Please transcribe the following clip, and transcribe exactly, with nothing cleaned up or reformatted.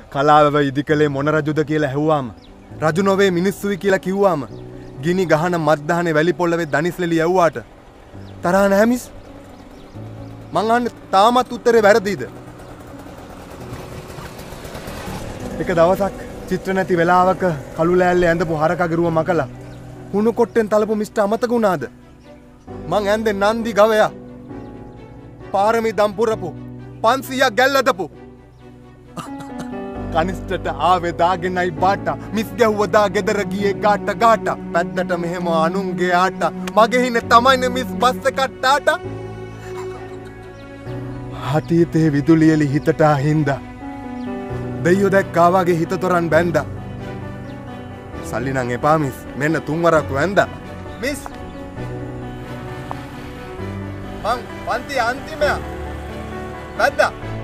කලාව ඉදිකලේ මොන රජුද කියලා ඇහුවාම රජු නොවේ මිනිස්සුයි කියලා කිව්වාම ගිනි ගහන මත්දහනේ වැලි පොළවේ දනිස්ලෙලි යවුවාට තරහ නැහැ මිස්. මං අහන්නේ තාමත් උත්තරේ වැරදිද? එක දවසක් චිත්‍ර නැති වෙලාවක කළු ලෑල්ලේ ඇඳපු හරකගරුව මකලා හුණු කොට්ටෙන් තලපු මිස්ටර් අමතක වුණාද? මං ඇඳේ නන්දි ගවයා පාරමී දම් පුරපු පන්සීයක් ගැල්ලදපු කනිස්ටට ආවේ දාගෙනයි බාට මිස් ගැහුවදා ගෙදර ගියේ ගාට ගාට පැත්තට මෙහෙම අනුන්ගේ ආට මගේ හිනේ තමයිනේ මිස් බස් එක ටාට හතීතේ විදුලියලි හිතට හින්දා දෙයියෝ දැක්කා වගේ හිත තොරන් බැන්දා සල්ලි නම් එපා මිස් මෙන්න තුන්වරක් වැන්දා මිස් මං පන්ති අන්තිමයා වැද්දා